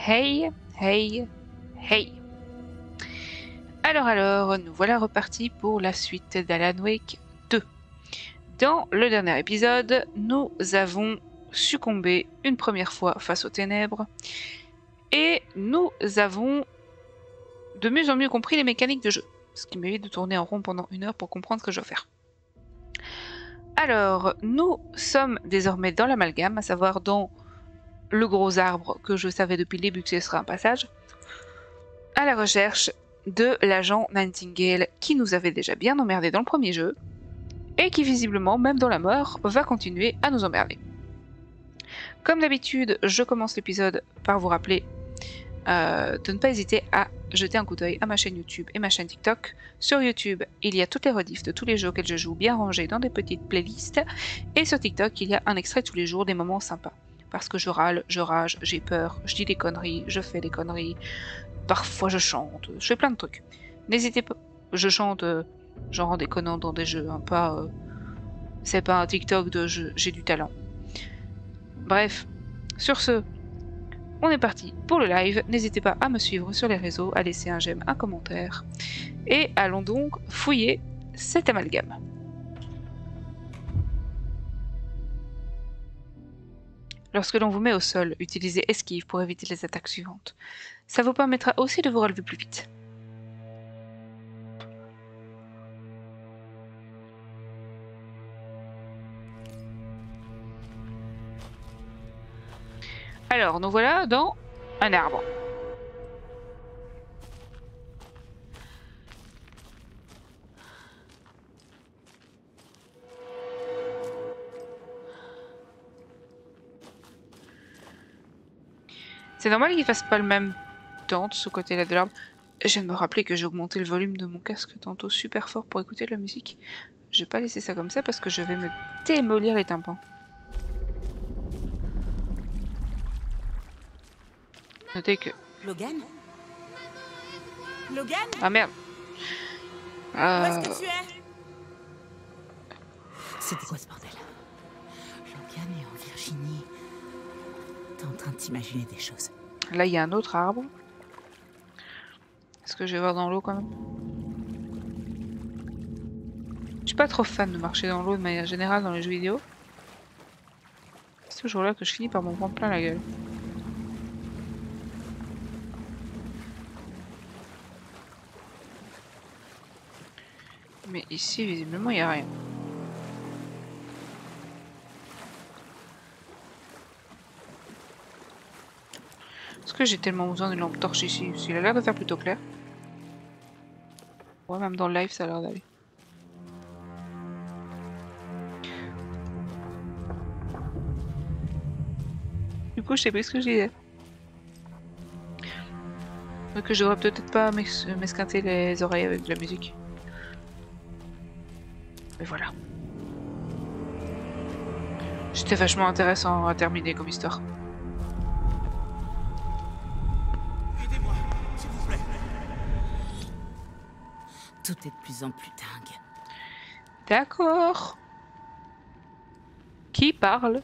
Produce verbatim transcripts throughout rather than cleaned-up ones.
Hey, hey, hey. Alors alors, nous voilà repartis pour la suite d'Alan Wake deux. Dans le dernier épisode, nous avons succombé une première fois face aux ténèbres et nous avons de mieux en mieux compris les mécaniques de jeu, ce qui m'évite de tourner en rond pendant une heure pour comprendre ce que je dois faire. Alors, nous sommes désormais dans l'amalgame, à savoir dans le gros arbre que je savais depuis le début que ce serait un passage, à la recherche de l'agent Nightingale qui nous avait déjà bien emmerdé dans le premier jeu et qui visiblement, même dans la mort, va continuer à nous emmerder. Comme d'habitude, je commence l'épisode par vous rappeler euh, de ne pas hésiter à jeter un coup d'œil à ma chaîne YouTube et ma chaîne TikTok. Sur YouTube, il y a toutes les rediffs de tous les jeux auxquels je joue bien rangés dans des petites playlists, et sur TikTok, il y a un extrait tous les jours des moments sympas. Parce que je râle, je rage, j'ai peur, je dis des conneries, je fais des conneries, parfois je chante, je fais plein de trucs. N'hésitez pas, je chante euh, genre en déconnant dans des jeux, hein, pas... Euh, c'est pas un TikTok de je, j'ai du talent. Bref, sur ce, on est parti pour le live. N'hésitez pas à me suivre sur les réseaux, à laisser un j'aime, un commentaire. Et allons donc fouiller cet amalgame. Lorsque l'on vous met au sol, utilisez esquive pour éviter les attaques suivantes. Ça vous permettra aussi de vous relever plus vite. Alors, nous voilà dans un arbre. C'est normal qu'il fasse pas le même temps de ce côté-là de l'arbre. Je viens de me rappeler que j'ai augmenté le volume de mon casque tantôt super fort pour écouter de la musique. Je vais pas laisser ça comme ça parce que je vais me démolir les tympans. Notez que... Logan Logan Ah merde. Euh... Où est-ce que tu es? C'était quoi ce bordel? Logan est en Virginie. T'es en train de t'imaginer des choses. Là, il y a un autre arbre. Est-ce que je vais voir dans l'eau quand même? Je suis pas trop fan de marcher dans l'eau de manière générale dans les jeux vidéo. C'est toujours là que je finis par m'en prendre plein la gueule. Mais ici, visiblement, il n'y a rien. Est-ce que j'ai tellement besoin d'une lampe torche ici? Parce qu'il a l'air de faire plutôt clair. Ouais, même dans le live, ça a l'air d'aller. Du coup, je sais plus ce que je disais. Donc, que je devrais peut-être pas m'esquinter les oreilles avec de la musique. Mais voilà. C'était vachement intéressant à terminer comme histoire. Aidez-moi, s'il vous plaît. Tout est de plus en plus dingue. D'accord. Qui parle?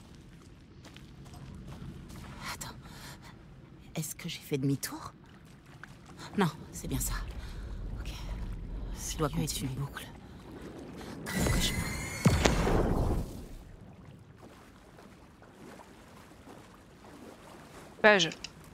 Attends. Est-ce que j'ai fait demi-tour? Non, c'est bien ça. Ok. Ça doit continuer une boucle. Comment que je... Page.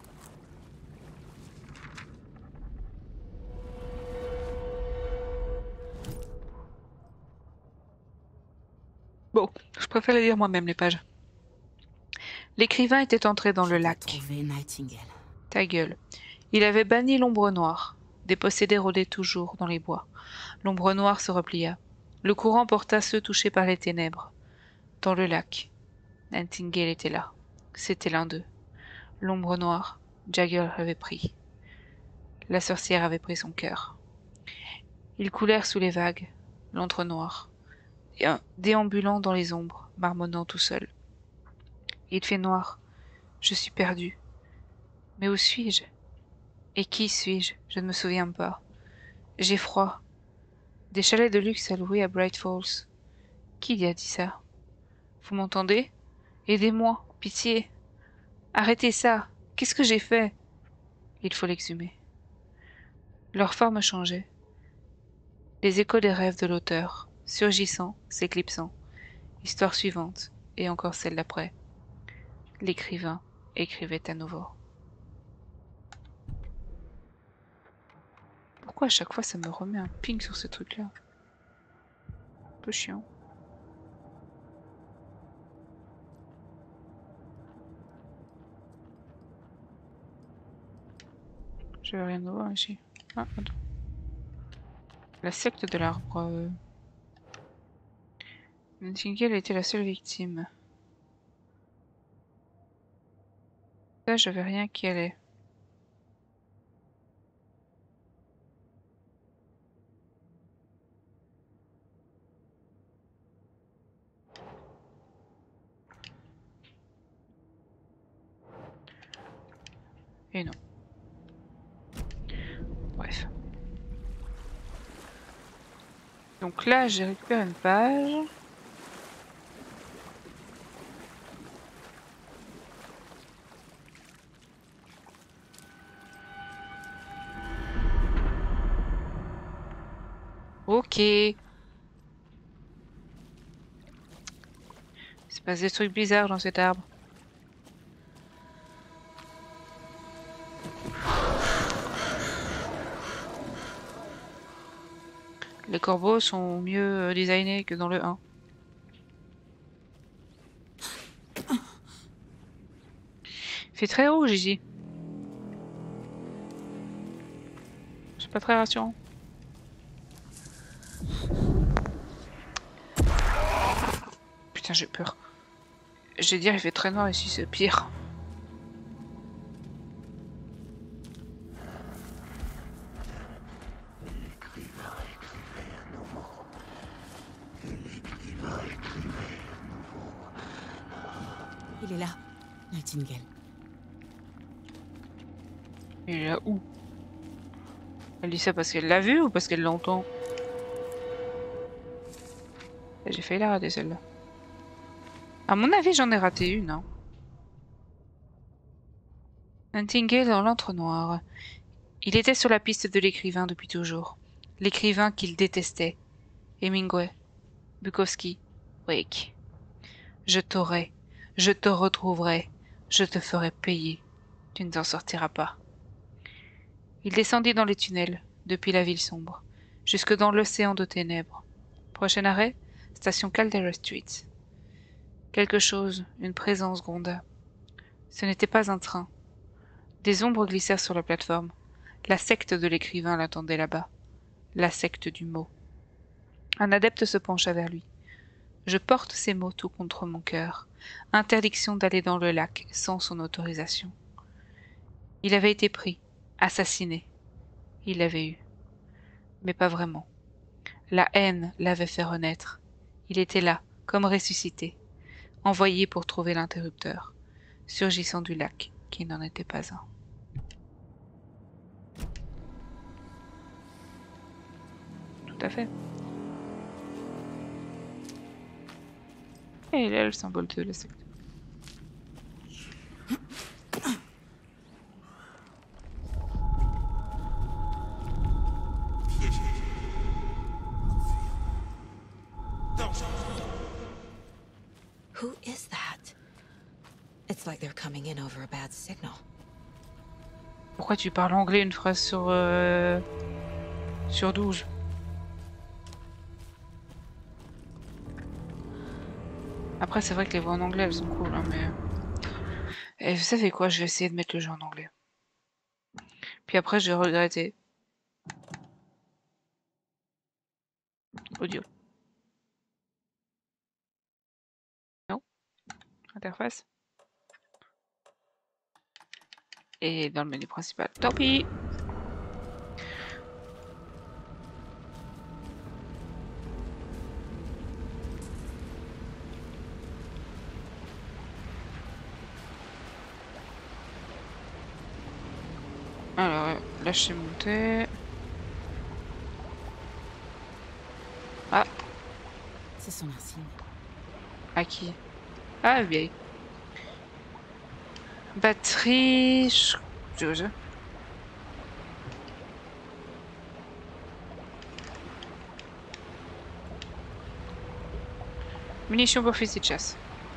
Bon, je préfère les lire moi-même, les pages. L'écrivain était entré dans le lac. Trouvé Nightingale. Ta gueule. Il avait banni l'ombre noire. Des possédés rôdaient toujours dans les bois. L'ombre noire se replia. Le courant porta ceux touchés par les ténèbres. Dans le lac. Nightingale était là. C'était l'un d'eux. L'ombre noire, Jagger l'avait pris. La sorcière avait pris son cœur. Ils coulèrent sous les vagues, l'antre noir, déambulant dans les ombres, marmonnant tout seul. Il fait noir. Je suis perdu. Mais où suis-je? Et qui suis-je? Je ne me souviens pas. J'ai froid. Des chalets de luxe à louer à Bright Falls. Qui y a dit ça? Vous m'entendez? Aidez-moi, pitié. Arrêtez ça. Qu'est-ce que j'ai fait? Il faut l'exhumer. Leur forme changeait. Les échos des rêves de l'auteur, surgissant, s'éclipsant. Histoire suivante, et encore celle d'après. L'écrivain écrivait à nouveau. Pourquoi à chaque fois ça me remet un ping sur ce truc-là? Un peu chiant. Je vais rien voir ici. Ah, attends. La secte de l'arbre. Nightingale était la seule victime. Là, j'avais rien qui allait. Et non. Bref. Donc là, j'ai récupéré une page. Ok. Il se passe des trucs bizarres dans cet arbre. Les corbeaux sont mieux designés que dans le un. Il fait très haut, Gigi. C'est pas très rassurant. Putain, j'ai peur. Je vais dire, il fait très noir ici, c'est pire. Il est là, Nightingale. Il est là où? Elle dit ça parce qu'elle l'a vu ou parce qu'elle l'entend? J'ai failli la rater celle-là. À mon avis, j'en ai raté une. Hein. Nightingale dans l'entre-noir. Il était sur la piste de l'écrivain depuis toujours. L'écrivain qu'il détestait. Hemingway. Bukowski. Wake. Je t'aurai. Je te retrouverai. Je te ferai payer. Tu ne t'en sortiras pas. Il descendit dans les tunnels, depuis la ville sombre, jusque dans l'océan de ténèbres. Prochain arrêt, station Caldera Street. Quelque chose, une présence gronda. Ce n'était pas un train. Des ombres glissèrent sur la plateforme. La secte de l'écrivain l'attendait là-bas. La secte du mot. Un adepte se pencha vers lui. Je porte ces mots tout contre mon cœur. Interdiction d'aller dans le lac sans son autorisation. Il avait été pris, assassiné. Il l'avait eu. Mais pas vraiment. La haine l'avait fait renaître. Il était là, comme ressuscité, envoyé pour trouver l'interrupteur, surgissant du lac qui n'en était pas un. Tout à fait. Et là, le symbole de la secte. Who is that? It's like they're coming in over a bad signal. Pourquoi tu parles anglais une phrase sur euh, sur douze? Après, c'est vrai que les voix en anglais, elles sont cool, hein, mais... Et vous savez quoi, je vais essayer de mettre le jeu en anglais. Puis après, je vais regretter. Audio. Non. Interface. Et dans le menu principal. Tant pis. Alors, là, je suis monté. Ah. C'est son insigne. À qui? Ah, vieille. Batterie... Je... je- Munitions pour fusil de chasse.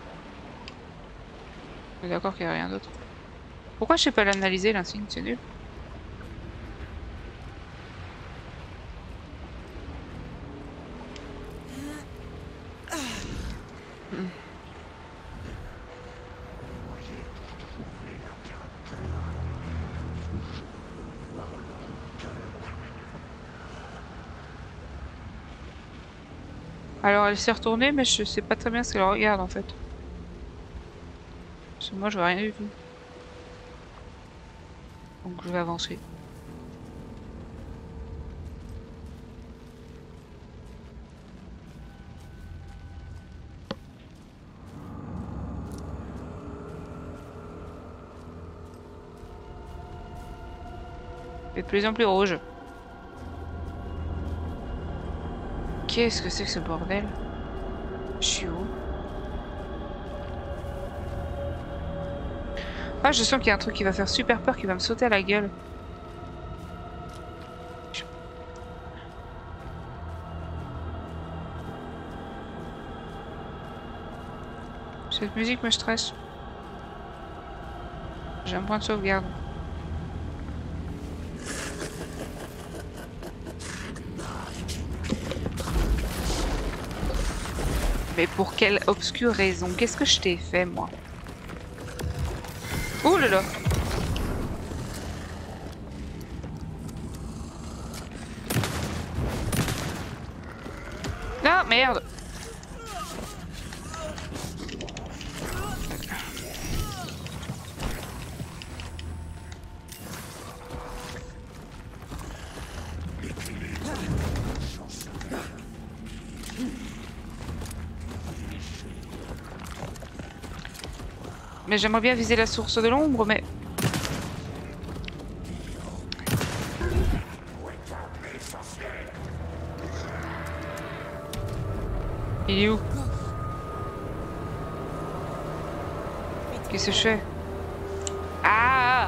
On est d'accord qu'il n'y a rien d'autre. Pourquoi je sais pas l'analyser l'insigne, c'est nul. Hmm. Alors elle s'est retournée mais je sais pas très bien ce qu'elle regarde en fait. Parce que moi je vois rien du tout. Donc je vais avancer. Et de plus en plus rouge. Qu'est-ce que c'est que ce bordel? Je suis où? Ah, je sens qu'il y a un truc qui va faire super peur, qui va me sauter à la gueule. Cette musique me stresse. J'ai un point de sauvegarde. Mais pour quelle obscure raison? Qu'est-ce que je t'ai fait, moi? Oh là là! Ah, merde! Mais j'aimerais bien viser la source de l'ombre, mais... Il est où? Qu'est-ce que je fais? Ah!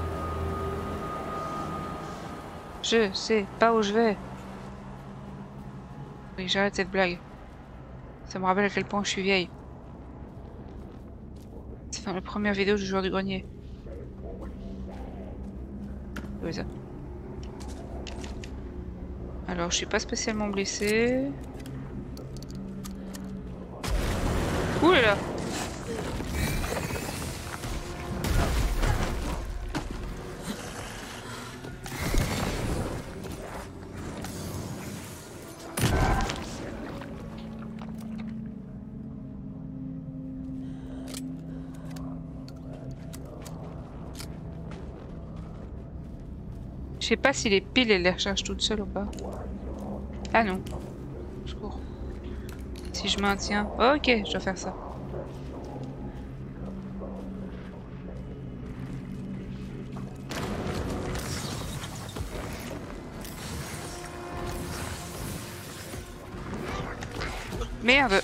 Je sais pas où je vais. Oui, j'arrête cette blague. Ça me rappelle à quel point je suis vieille. C'est dans la première vidéo du joueur du grenier. Oui, ça. Alors, je suis pas spécialement blessée. Ouh là là! Je sais pas si les piles elles les rechargent toutes seules ou pas. Ah non. Je cours. Si je maintiens. Ok, je dois faire ça. Merde.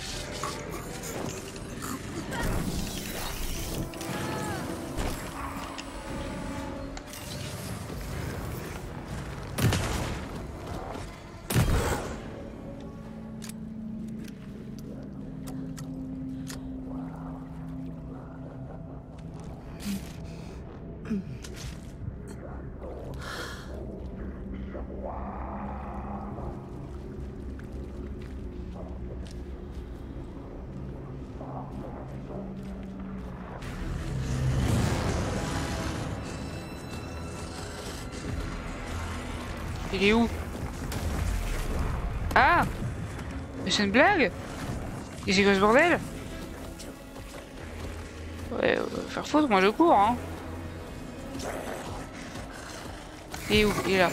Il est où? Ah! Mais c'est une blague? Et c'est quoi ce bordel? Ouais, euh, faire foutre, moi je cours, hein. Il est où? Il est là.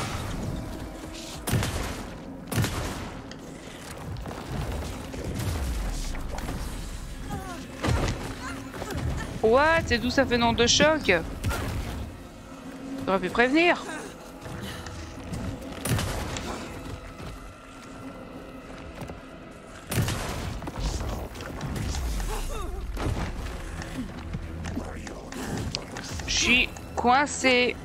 What? C'est d'où ça fait nom de choc? J'aurais pu prévenir. coincé.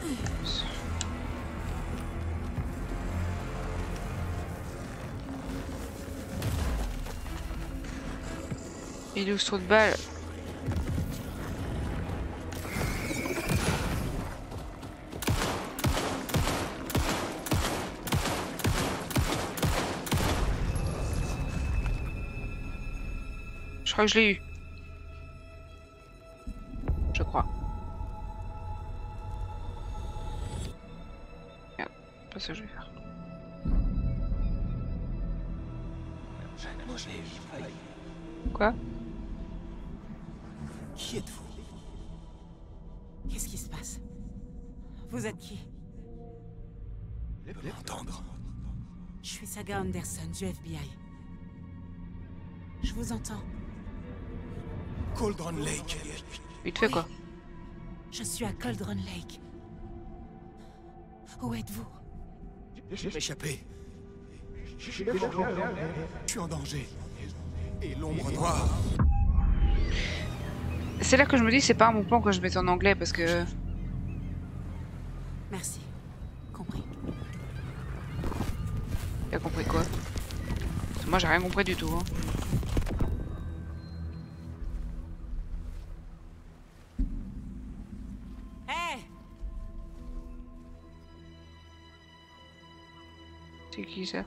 Il est où ce trou de balle? Je crois que je l'ai eu. Je crois. Merde, pas ça que je vais faire. Quoi? Qui êtes-vous? Qu'est-ce qui se passe? Vous êtes qui? L'entendre. Je suis Saga Anderson, du F B I. Je vous entends. Cauldron Lake. Il te fait Oui. quoi? Je suis à Cauldron Lake. Où êtes-vous? J'ai échappé. Je suis en danger. Et l'ombre noire. C'est là que je me dis c'est pas un bon plan que je mette en anglais parce que... Merci. Compris. T'as compris quoi? Parce que moi j'ai rien compris du tout. Hein. Hé! C'est qui ça?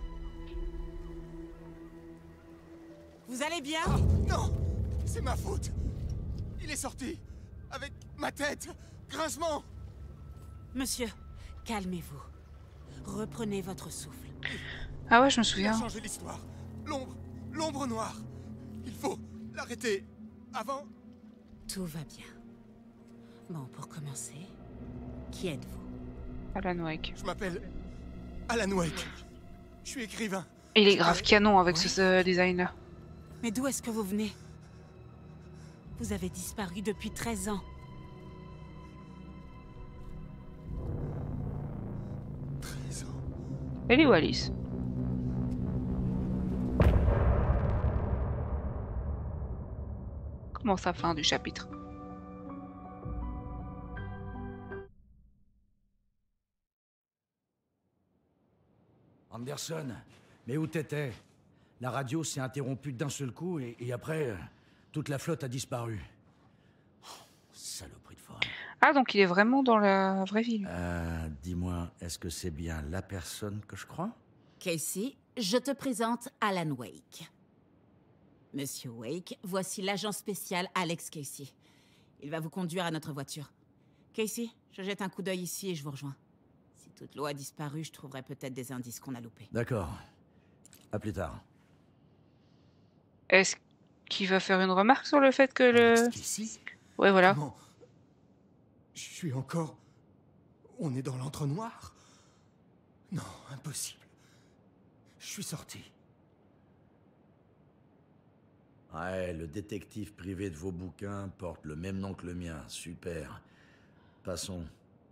Vous allez bien? Non! C'est ma faute! Il est sorti! Avec ma tête! Grincement! Monsieur, calmez-vous. Reprenez votre souffle. Ah ouais je me Il a souviens. changé l'histoire. L'ombre! L'ombre noire! Il faut l'arrêter avant... Tout va bien. Bon, pour commencer, qui êtes-vous? Alan Wake. Je m'appelle Alan Wake. Je suis écrivain. Il est grave canon avec ce, Ouais. ce design là. Mais d'où est-ce que vous venez? Vous avez disparu depuis treize ans. treize ans. Elle est où Alice? Comment ça fin du chapitre? Anderson, mais où t'étais? La radio s'est interrompue d'un seul coup et, et après, euh, toute la flotte a disparu. Oh, saloperie de forêt. Ah donc il est vraiment dans la vraie vie lui. Euh, dis-moi, est-ce que c'est bien la personne que je crois? Casey, je te présente Alan Wake. Monsieur Wake, voici l'agent spécial Alex Casey. Il va vous conduire à notre voiture. Casey, je jette un coup d'œil ici et je vous rejoins. Si toute l'eau a disparu, je trouverai peut-être des indices qu'on a loupés. D'accord. À plus tard. Est-ce qu'il va faire une remarque sur le fait que le... Ici? Ouais voilà. Comment? Je suis encore... On est dans l'entre-noir? Non, impossible. Je suis sorti. Ouais, le détective privé de vos bouquins porte le même nom que le mien. Super. Passons.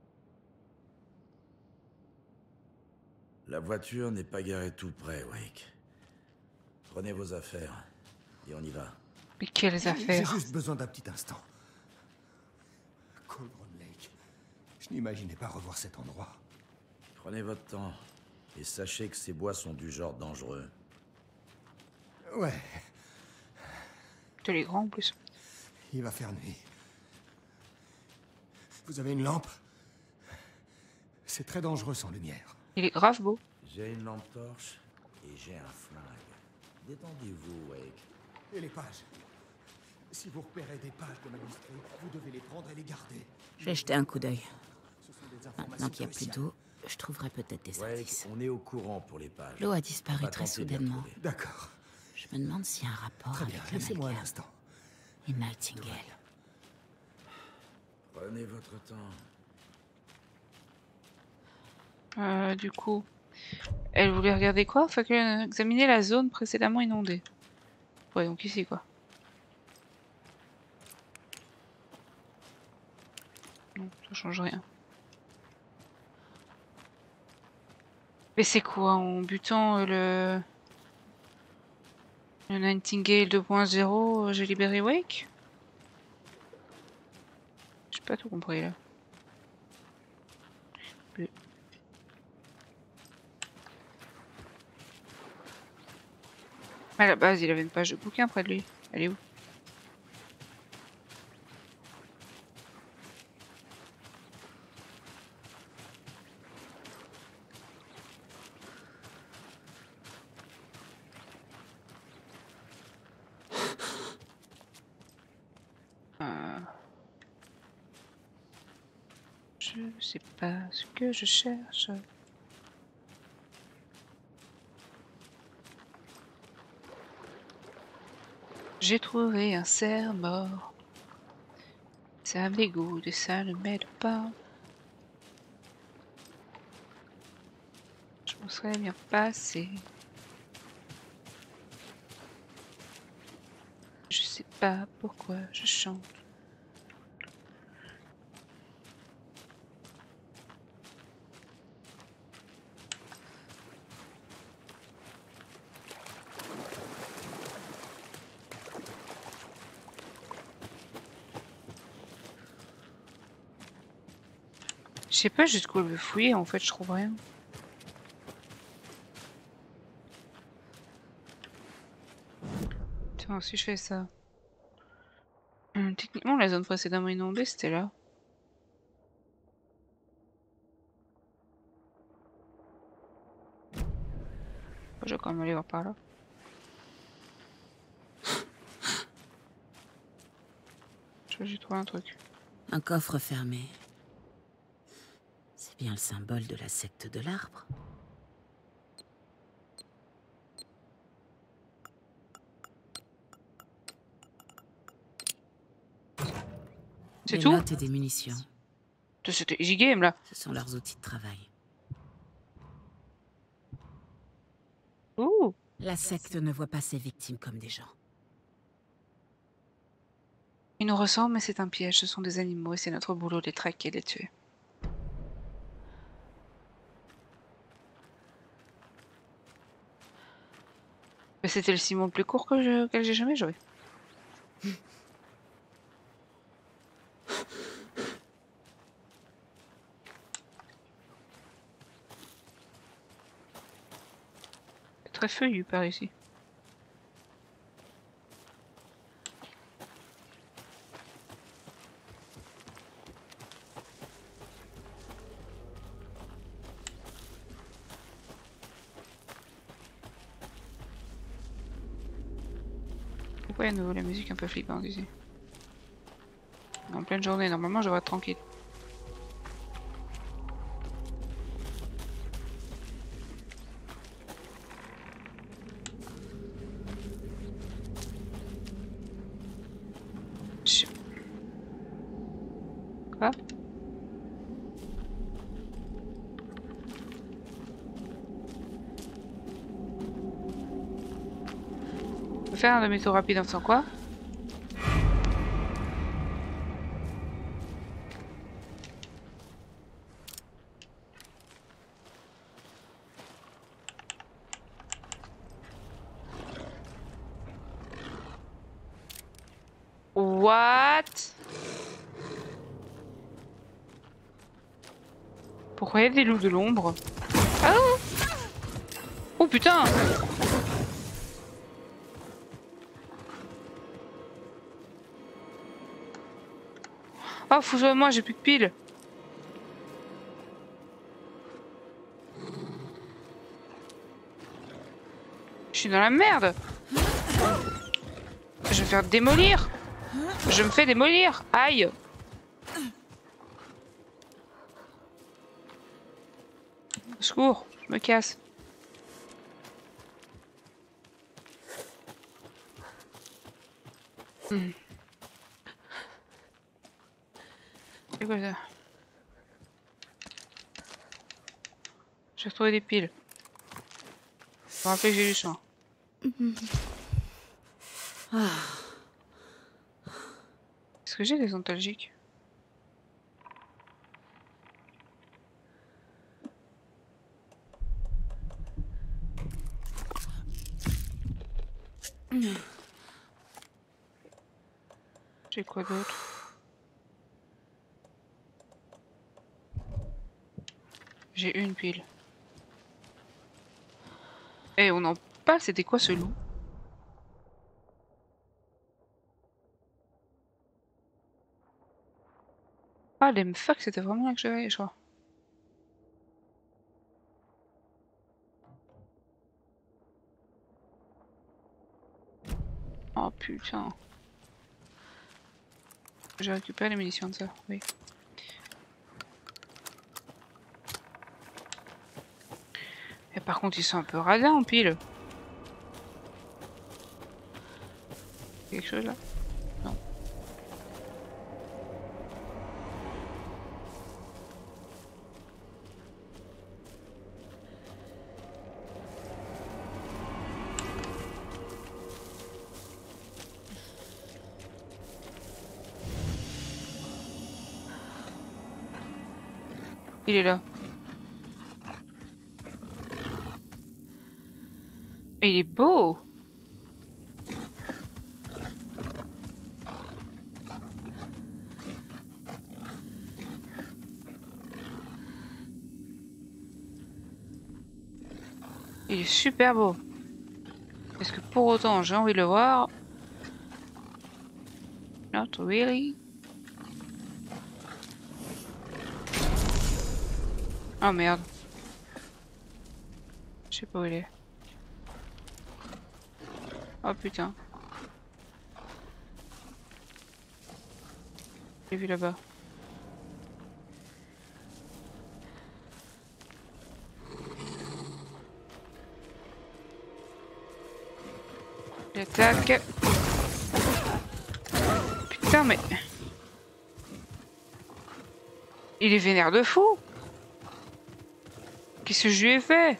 La voiture n'est pas garée tout près, Wake. Prenez vos affaires et on y va. Mais quelles J'ai affaires? juste besoin d'un petit instant. Cauldron Lake. Je n'imaginais pas revoir cet endroit. Prenez votre temps et sachez que ces bois sont du genre dangereux. Ouais, Tu es grand en plus. il va faire nuit. Vous avez une lampe? C'est très dangereux sans lumière. Il est grave beau. J'ai une lampe torche et j'ai un flingue. Détendez-vous, Wake. Et les pages? Si vous repérez des pages de manuscrits, vous devez les prendre et les garder. Je vais jeter un coup d'œil. Ce sont des informations Maintenant qu'il n'y a plus cruciales. d'eau, je trouverai peut-être des Wake, indices. on est au courant pour les pages. L'eau a disparu On va très tenter de les soudainement. retrouver. D'accord. Je me demande s'il y a un rapport Très bien, avec la laissez-moi un Malgame instant. et Nightingale. Prenez votre temps. Euh, du coup, elle voulait regarder quoi? Enfin, que- examiner la zone précédemment inondée. Ouais, donc ici quoi. Non, ça change rien. Mais c'est quoi en butant euh, le... le Nightingale deux point zéro, euh, j'ai libéré Wake? J'ai pas tout compris là. plus. À la base, il avait une page de bouquin près de lui. Elle est où? euh... Je sais pas ce que je cherche. J'ai trouvé un cerf mort. Ça me dégoûte et ça ne m'aide pas. Je m'en serais bien passé. Je sais pas pourquoi je chante. Je sais pas jusqu'où elle veut fouiller, en fait, je trouve rien. Tiens, si je fais ça. Hum, techniquement, la zone précédemment inondée, c'était là. Je vais quand même aller voir par là. Je crois que j'ai trouvé un truc. Un coffre fermé. C'est bien le symbole de la secte de l'arbre. C'est Des tout? notes et des munitions. C'était Easy Game là. Ce sont leurs outils de travail. Ouh. La secte ne voit pas ses victimes comme des gens. Ils nous ressemblent, mais c'est un piège. Ce sont des animaux et c'est notre boulot de les traquer et de les tuer. Mais c'était le ciment le plus court que je, que j'ai jamais joué. C'est très feuillu par ici. Pourquoi il y a de nouveau la musique un peu flippante ici? En pleine journée, normalement je devrais être tranquille. Je... Quoi? On peut faire un demi-tour rapide en faisant quoi? What? Pourquoi il y a des loups de l'ombre? Ah oh, oh putain! Oh fous-toi moi, j'ai plus de piles. Je suis dans la merde. Je vais me faire démolir. Je me fais démolir. Aïe. Au secours, je me casse. Hmm. C'est quoi ça? J'ai retrouvé des piles. Je me rappelle que j'ai du sang. Ah. Est-ce que j'ai des antalgiques? J'ai quoi d'autre? J'ai une pile. Eh, on en parle, c'était quoi ce loup? Ah, les fuck, c'était vraiment là que je devais aller, je crois. Oh putain. J'ai récupéré les munitions de ça, oui. Et par contre, ils sont un peu radins en pile. Quelque chose là? Non. Il est là. Et il est beau. Il est super beau. Est-ce que pour autant j'ai envie de le voir? Not really. Oh merde. Je sais pas où il est. Oh putain. J'ai vu là-bas. Il attaque. Putain mais... Il est vénère de fou. Qu'est-ce que je lui ai fait?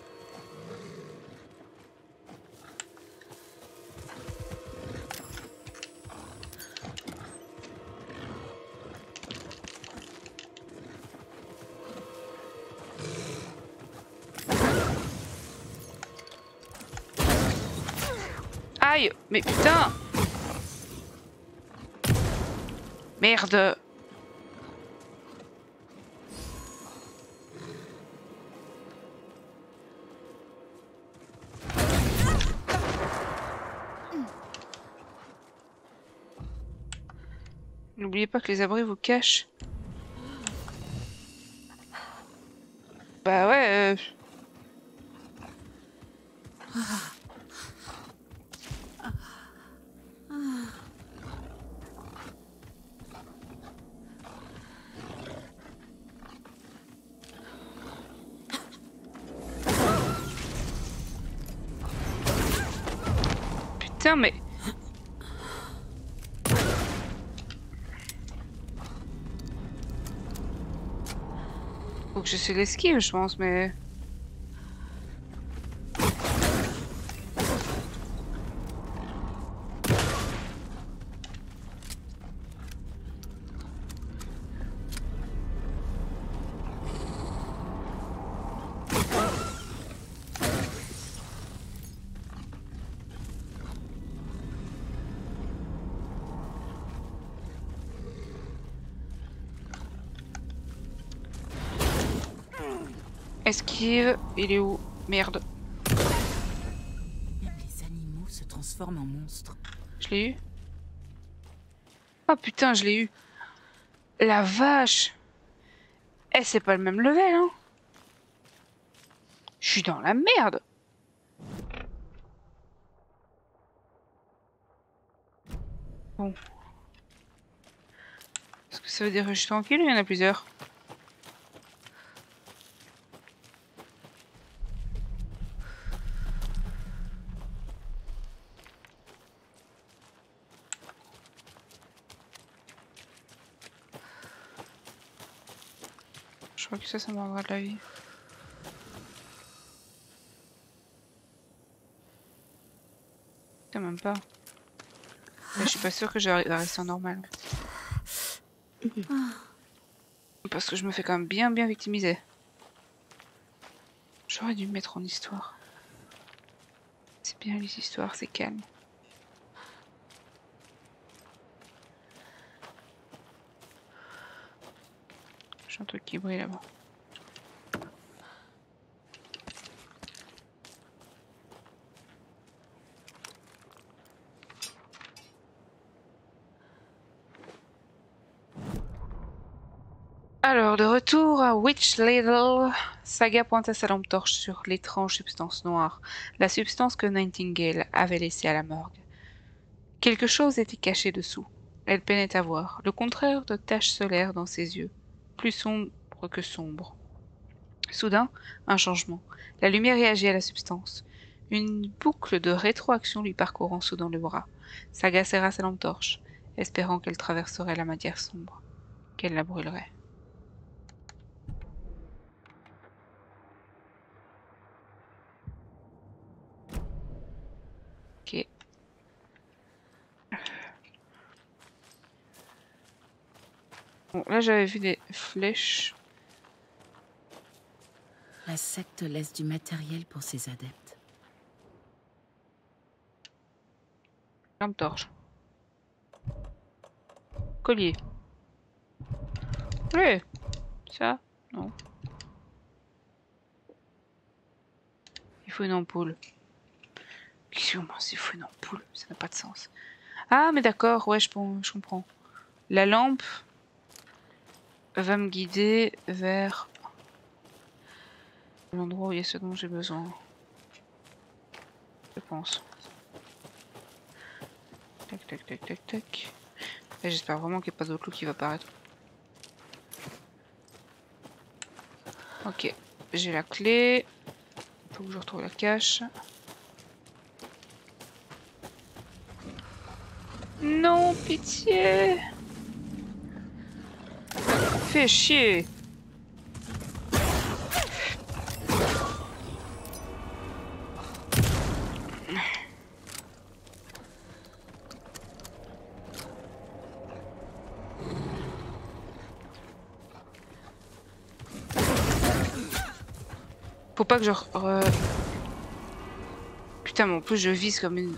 Aïe, mais putain! Merde! N'oubliez pas que les abris vous cachent. Bah ouais. Euh... Putain mais... Faut que j'essaie l'esquive, je pense, mais... Esquive, il est où? Merde. Même les animaux se transforment en monstres. Je l'ai eu? Oh putain, je l'ai eu. La vache. Eh, c'est pas le même level, hein. Je suis dans la merde. Bon. Est-ce que ça veut dire que je suis tranquille ou il y en a plusieurs? Je crois que ça, ça me rendra de la vie. Quand même pas. Mais je suis pas sûre que j'arrive à rester en normal. Parce que je me fais quand même bien bien victimiser. J'aurais dû me mettre en histoire. C'est bien les histoires, c'est calme. J'ai un truc qui brille là-bas. Alors, de retour à Witch Ladle, Saga pointa sa lampe torche sur l'étrange substance noire, la substance que Nightingale avait laissée à la morgue. Quelque chose était caché dessous. Elle peinait à voir, le contraire de taches solaires dans ses yeux, plus sombre que sombre. Soudain, un changement. La lumière réagit à la substance. Une boucle de rétroaction lui parcourant soudain le bras. Saga serra sa lampe torche, espérant qu'elle traverserait la matière sombre, qu'elle la brûlerait. Ok. Bon, là j'avais vu des flèches. La secte laisse du matériel pour ses adeptes. Lampe torche. Collier. Oui. Ça? Non. Il faut une ampoule. Comment s'il faut une ampoule? Ça n'a pas de sens. Ah, mais d'accord, ouais, je, je comprends. La lampe va me guider vers l'endroit où il y a ce dont j'ai besoin. Je pense. Tac, tac, tac, tac, tac. J'espère vraiment qu'il n'y a pas d'autre loup qui va apparaître. Ok, j'ai la clé. Faut que je retrouve la cache. Non, pitié. Fais chier. Faut pas que je... Re... Putain, mais en plus je vise comme une...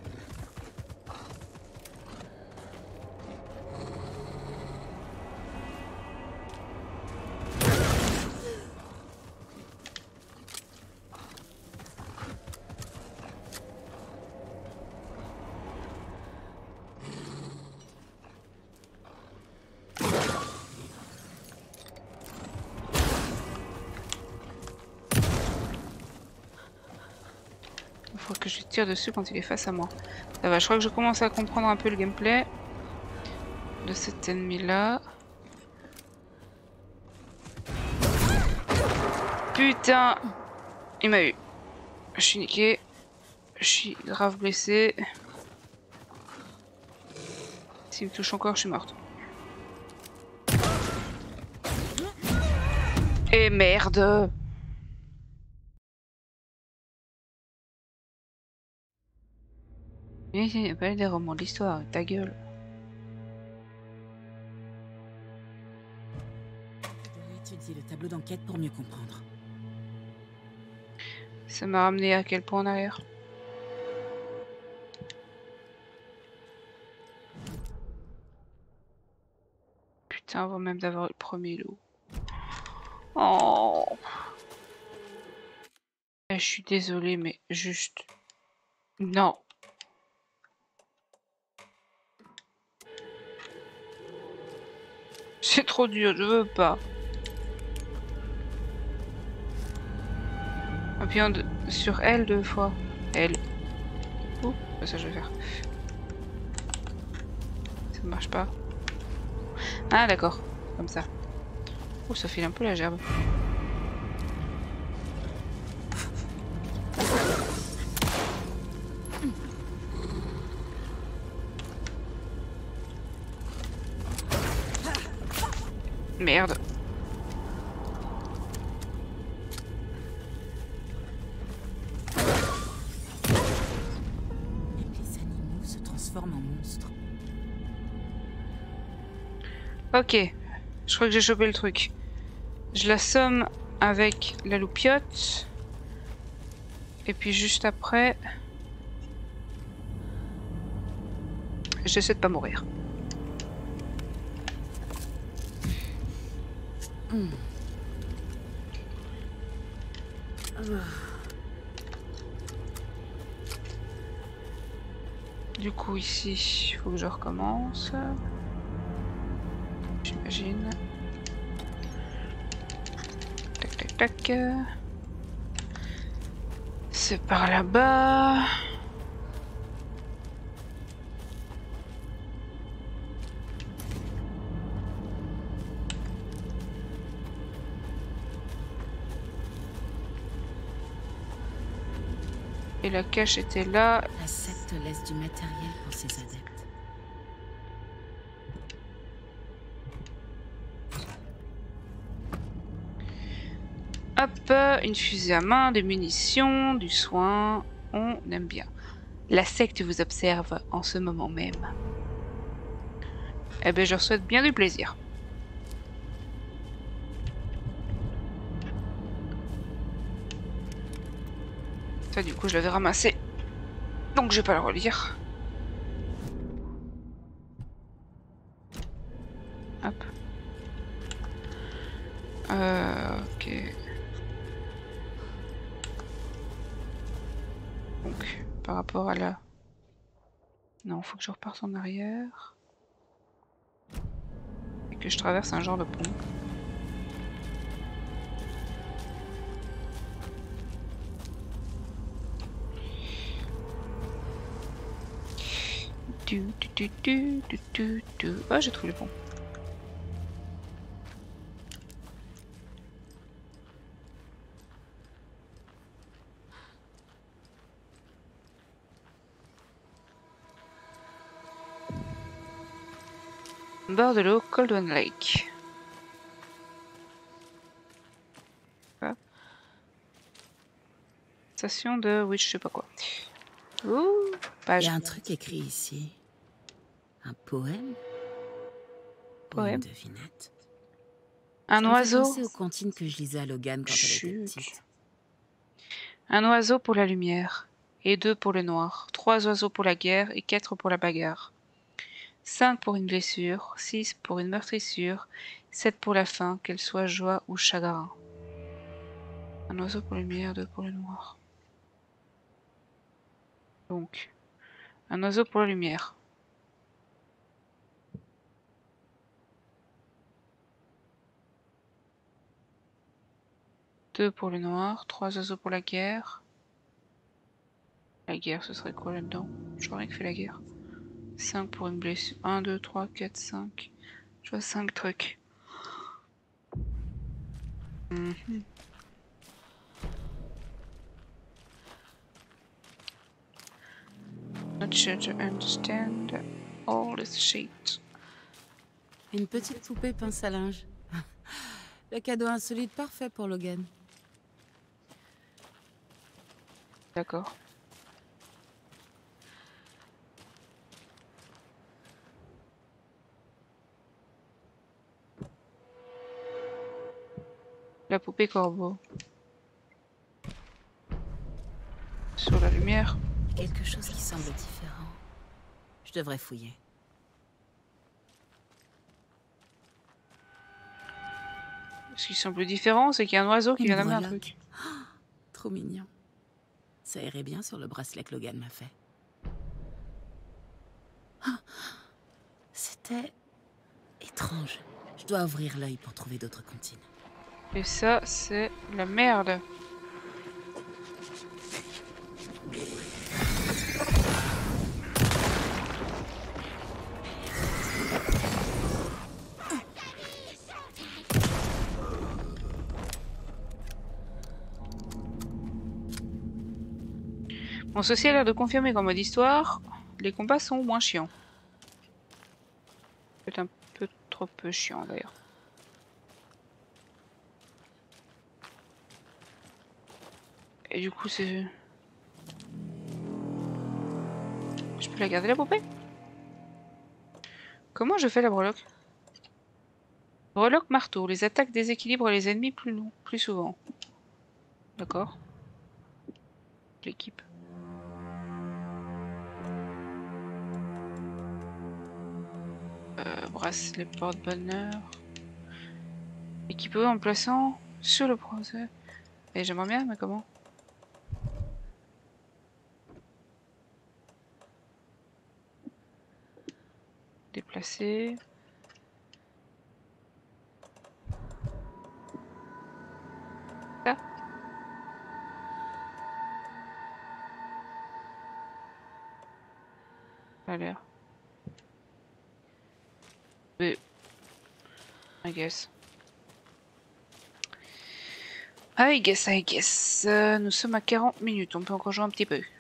Faut que je tire dessus quand il est face à moi. Ça va, je crois que je commence à comprendre un peu le gameplay de cet ennemi là. Putain, il m'a eu. Je suis niqué. Je suis grave blessé. S'il me touche encore, je suis morte. Et merde. Il n'y a pas des romans de l'histoire, ta gueule. Je dois étudier le tableau d'enquête pour mieux comprendre. Ça m'a ramené à quel point en arrière? Putain, avant même d'avoir le premier loup. Oh. Je suis désolée, mais juste... Non. C'est trop dur, je veux pas. Appuyant de... sur elle deux fois. Elle. Ouh, ça je vais faire. Ça marche pas. Ah d'accord, comme ça. Ouh, ça file un peu la gerbe. Merde. Les animaux se transforment en monstres. Ok. Je crois que j'ai chopé le truc. Je l'assomme avec la loupiote. Et puis juste après... J'essaie de pas mourir. Mmh. Du coup ici, il faut que je recommence. J'imagine. tac. C'est par là-bas. Et la cache était là. La secte laisse du matériel pour ses adeptes. Hop, une fusée à main, des munitions, du soin. On aime bien. La secte vous observe en ce moment même. Eh bien, je leur souhaite bien du plaisir. Ça, du coup, je l'avais ramassé. Donc, je vais pas le relire. Hop. Euh, ok. Donc, par rapport à la... Non, faut que je reparte en arrière. Et que je traverse un genre de pont. Du, du, du, du, du, du, du. Ah, j'ai trouvé le pont. Bord de l'eau, Coldwen Lake. Ah. Station de Witch, je sais pas quoi. Ouh, page. Il y a un truc écrit ici. Un poème. Poème. Ou une devinette. Un Ça me fait oiseau. penser aux comptines que je lisais à Logan quand elle était Chut. petite. Un oiseau pour la lumière, et deux pour le noir. Trois oiseaux pour la guerre et quatre pour la bagarre. Cinq pour une blessure, six pour une meurtrissure, sept pour la faim, qu'elle soit joie ou chagrin. Un oiseau pour la lumière, deux pour le noir. Donc, un oiseau pour la lumière. Deux pour le noir, trois oiseaux pour la guerre. La guerre, ce serait quoi là-dedans? Je vois rien que fait la guerre. cinq pour une blessure. un, deux, trois, quatre, cinq. Je vois cinq trucs. Mm-hmm. Not sure to understand all this shit. Une petite poupée pince à linge. Le cadeau insolite parfait pour Logan. D'accord. La poupée corbeau. Sur la lumière. Quelque chose qui semble différent. Je devrais fouiller. Ce qui semble différent, c'est qu'il y a un oiseau qui Une vient d'amener un breloque. truc. Oh, trop mignon. Ça irait bien sur le bracelet que Logan m'a fait. Oh, c'était étrange. Je dois ouvrir l'œil pour trouver d'autres comptines. Et ça, c'est la merde. Bon, ceci a l'air de confirmer qu'en mode histoire, les combats sont moins chiants. Peut-être un peu trop peu chiant d'ailleurs. Et du coup, c'est... Je peux la garder la poupée? Comment je fais la breloque? Breloque marteau. Les attaques déséquilibrent les ennemis plus, long, plus souvent. D'accord. L'équipe. Euh, bracelet porte-bonheur. Équipé en plaçant sur le procès. Et j'aimerais bien, mais comment? Déplacer. Ça a l'air. Mais... I guess. I guess, I guess. Euh, nous sommes à quarante minutes, on peut encore jouer un petit peu.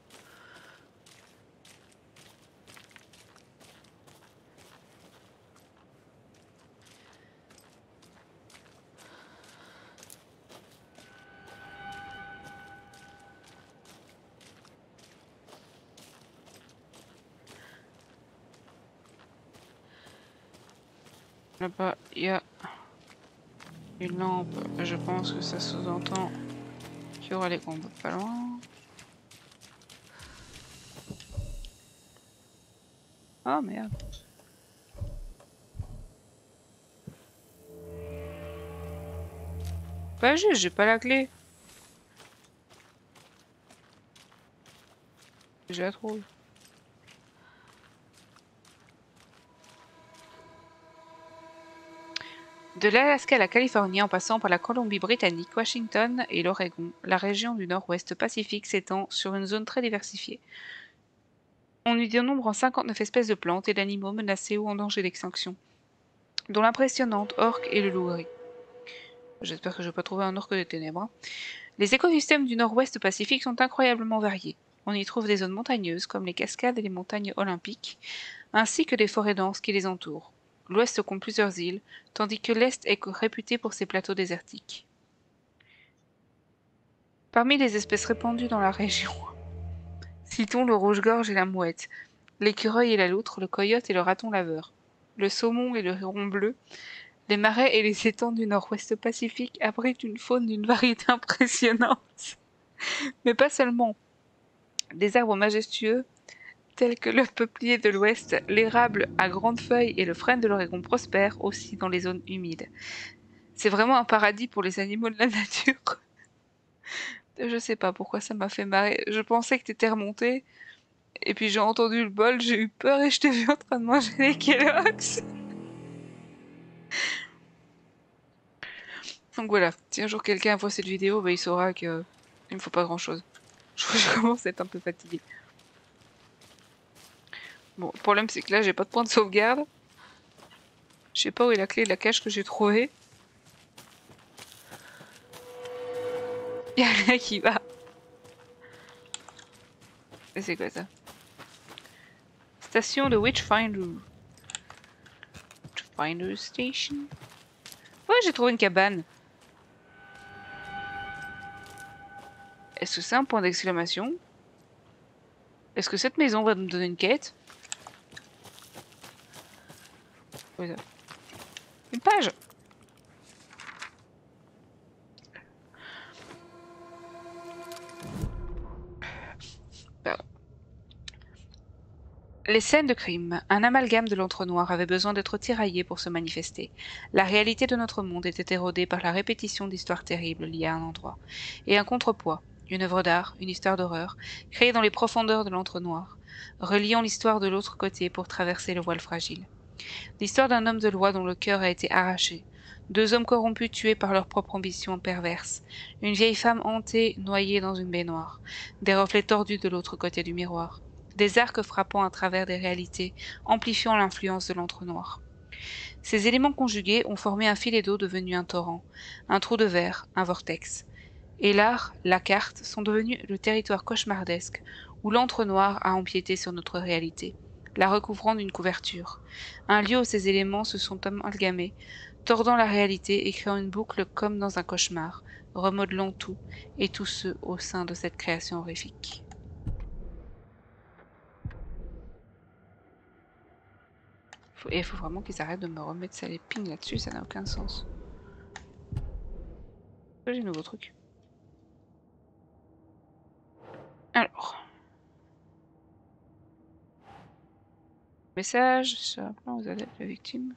Là-bas, il y a une lampe. Je pense que ça sous-entend qu'il y aura les combats pas loin. Oh merde. Pas juste, j'ai pas la clé. Je la trouve. De l'Alaska à la Californie en passant par la Colombie-Britannique, Washington et l'Oregon, la région du nord-ouest Pacifique s'étend sur une zone très diversifiée. On y dénombre en cinquante-neuf espèces de plantes et d'animaux menacés ou en danger d'extinction, dont l'impressionnante orque et le loup-gris. J'espère que je vais pas trouver un orque des ténèbres. Hein. Les écosystèmes du nord-ouest Pacifique sont incroyablement variés. On y trouve des zones montagneuses comme les cascades et les montagnes olympiques, ainsi que des forêts denses qui les entourent. L'ouest compte plusieurs îles, tandis que l'est est réputé pour ses plateaux désertiques. Parmi les espèces répandues dans la région, citons le rouge-gorge et la mouette, l'écureuil et la loutre, le coyote et le raton laveur, le saumon et le héron bleu. Les marais et les étangs du nord-ouest Pacifique abritent une faune d'une variété impressionnante. Mais pas seulement. Des arbres majestueux, tels que le peuplier de l'Ouest, l'érable à grandes feuilles et le frêne de l'Oregon prospèrent aussi dans les zones humides. C'est vraiment un paradis pour les animaux de la nature. Je sais pas pourquoi ça m'a fait marrer. Je pensais que t'étais remonté, et puis j'ai entendu le bol, j'ai eu peur et je t'ai vu en train de manger les Kellogg's. Donc voilà, si un jour quelqu'un voit cette vidéo, bah, il saura que il me faut pas grand chose. Je commence à être un peu fatiguée. Bon, le problème c'est que là j'ai pas de point de sauvegarde. Je sais pas où est la clé de la cache que j'ai trouvée. Y'a rien qui va. Et c'est quoi ça? Station de Witchfinder. Witchfinder Station. Ouais, j'ai trouvé une cabane. Est-ce que c'est un point d'exclamation? Est-ce que cette maison va nous donner une quête? Quoi ça? Une page. Pardon. Les scènes de crime, un amalgame de l'entre-noir, avait besoin d'être tiraillé pour se manifester. La réalité de notre monde était érodée par la répétition d'histoires terribles liées à un endroit. Et un contrepoids, une œuvre d'art, une histoire d'horreur, créée dans les profondeurs de l'entre-noir, reliant l'histoire de l'autre côté pour traverser le voile fragile. L'histoire d'un homme de loi dont le cœur a été arraché, deux hommes corrompus tués par leur propre ambition perverse, une vieille femme hantée noyée dans une baignoire, des reflets tordus de l'autre côté du miroir, des arcs frappant à travers des réalités, amplifiant l'influence de l'entre-noir. Ces éléments conjugués ont formé un filet d'eau devenu un torrent, un trou de verre, un vortex. Et l'art, la carte, sont devenus le territoire cauchemardesque où l'entre-noir a empiété sur notre réalité, la recouvrant d'une couverture. Un lieu où ces éléments se sont amalgamés, tordant la réalité et créant une boucle comme dans un cauchemar, remodelant tout et tous ceux au sein de cette création horrifique. Et il faut vraiment qu'ils arrêtent de me remettre ça les pings là-dessus, ça n'a aucun sens. J'ai un nouveau truc. Alors. Message, sur un plan aux adeptes de la victime.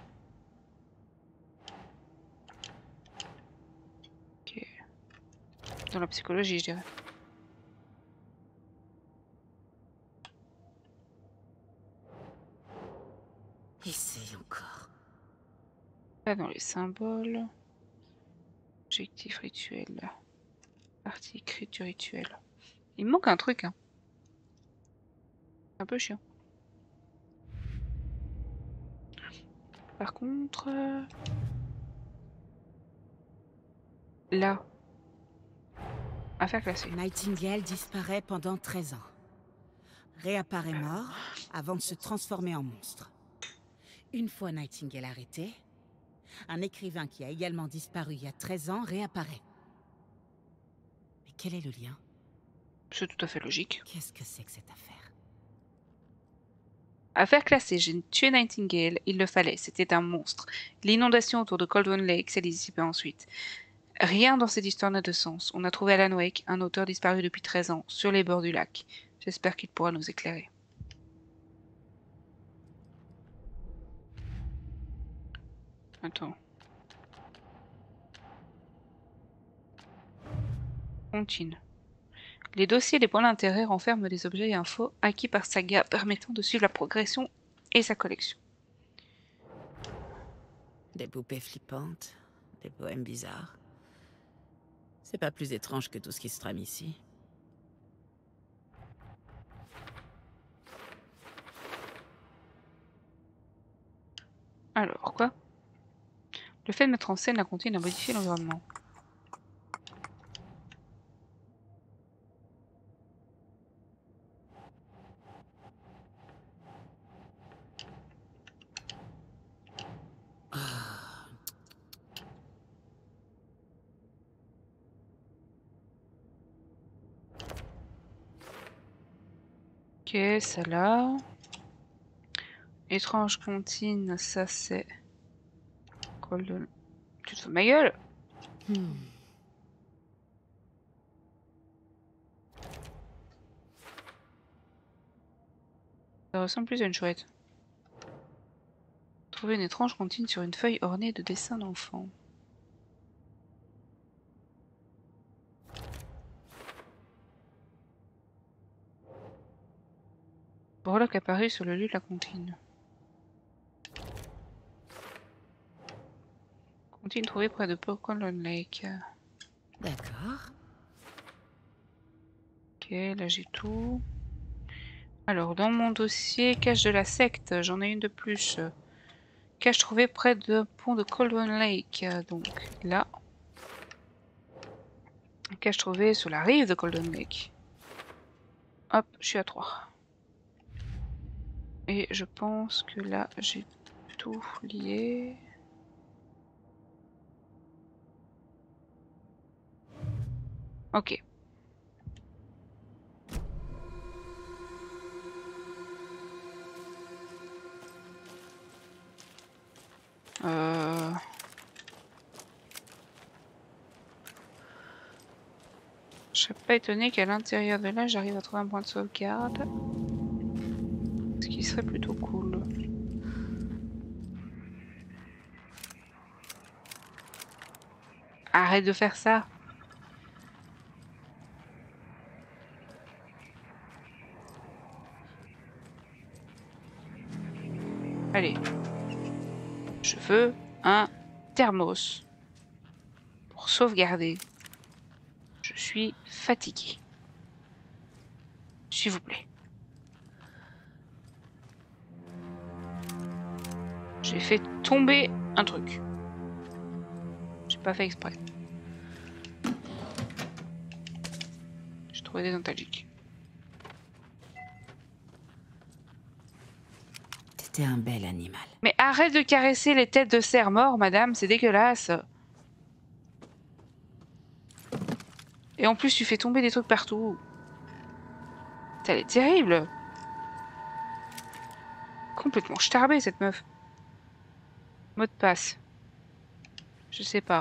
Ok. Dans la psychologie, je dirais. Essaye encore. Là, dans les symboles. Objectif rituel. Partie écrite du rituel. Il me manque un truc, hein. Un peu chiant. Par contre... euh, Là. Affaire classée. Nightingale disparaît pendant treize ans. Réapparaît mort avant de se transformer en monstre. Une fois Nightingale arrêté, un écrivain qui a également disparu il y a treize ans réapparaît. Mais quel est le lien? C'est tout à fait logique. Qu'est-ce que c'est que cette affaire? Affaire classée, j'ai tué Nightingale, il le fallait, c'était un monstre. L'inondation autour de Coldwain Lake s'est dissipée ensuite. Rien dans cette histoire n'a de sens. On a trouvé Alan Wake, un auteur disparu depuis treize ans, sur les bords du lac. J'espère qu'il pourra nous éclairer. Attends. Continue. Les dossiers et les points d'intérêt renferment des objets et infos acquis par Saga permettant de suivre la progression et sa collection. Des poupées flippantes, des poèmes bizarres. C'est pas plus étrange que tout ce qui se trame ici. Alors, quoi? Le fait de mettre en scène la comptine a modifié l'environnement. Ok, ça là. Étrange comptine, ça c'est... Golden... Tu te fous de ma gueule? Hmm. Ça ressemble plus à une chouette. Trouver une étrange comptine sur une feuille ornée de dessins d'enfants. Breloque apparu sur le lieu de la comptine. Comptine trouvée près de Coldwain Lake. D'accord. Ok, là j'ai tout. Alors, dans mon dossier, cache de la secte, j'en ai une de plus. Cache trouvée près de pont de Coldwain Lake. Donc là. Cache trouvée sur la rive de Coldwain Lake. Hop, je suis à trois. Et je pense que là, j'ai tout lié. Ok. Euh... Je serais pas étonné qu'à l'intérieur de là, j'arrive à trouver un point de sauvegarde. Ce qui serait plutôt cool. Arrête de faire ça. Allez. Je veux un thermos. Pour sauvegarder. Je suis fatiguée. S'il vous plaît. J'ai fait tomber un truc. J'ai pas fait exprès. J'ai trouvé des antalgiques. T'étais un bel animal. Mais arrête de caresser les têtes de cerfs morts, madame, c'est dégueulasse. Et en plus, tu fais tomber des trucs partout. Elle est terrible. Complètement starbée, cette meuf. Mot de passe. Je sais pas.